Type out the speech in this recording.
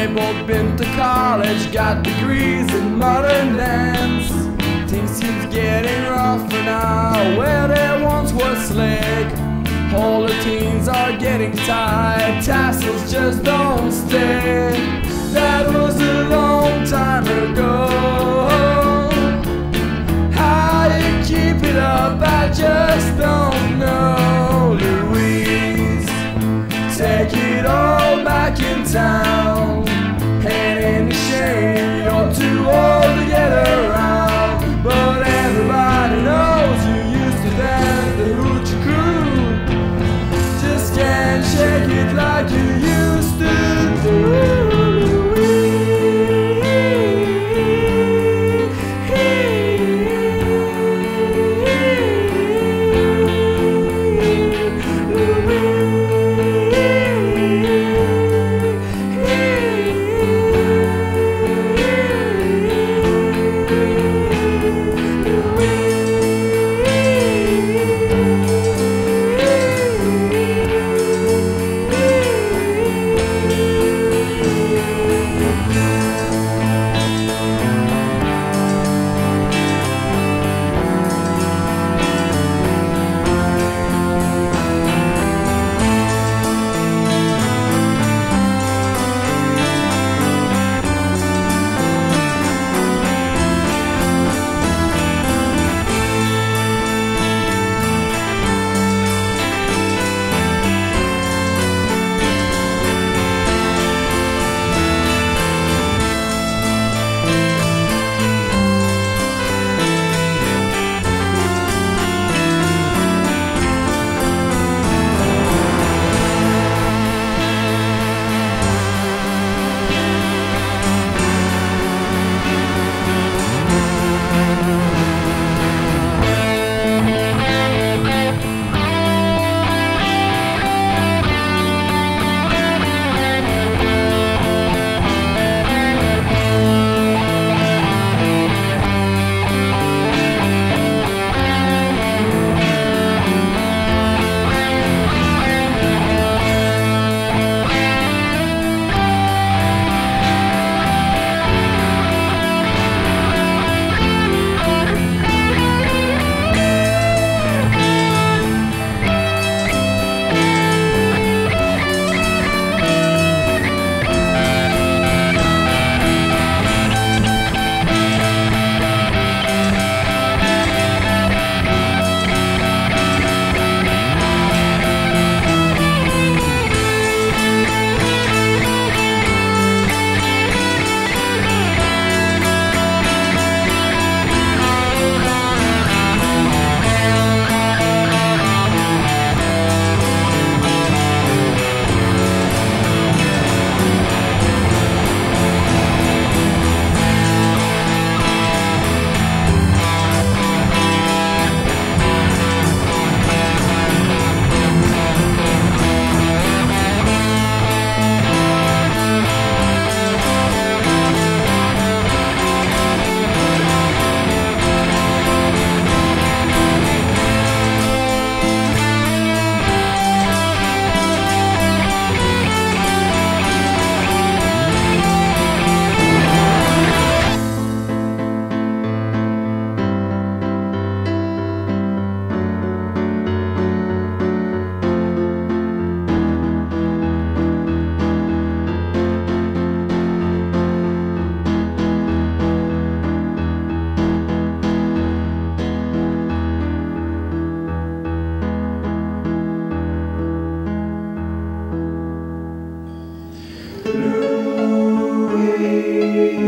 They both been to college, got degrees in modern dance. Things seems getting rougher now, where they once were slick. All the teens are getting tired, tassels just don't stick. That was a long time ago. How you keep it up, I just don't know. Louise, take it all back in town. Ain't any shame, you're too old to get around. But everybody knows you used to dance the hoochie crew. Just can't shake it like you used to do. Louise.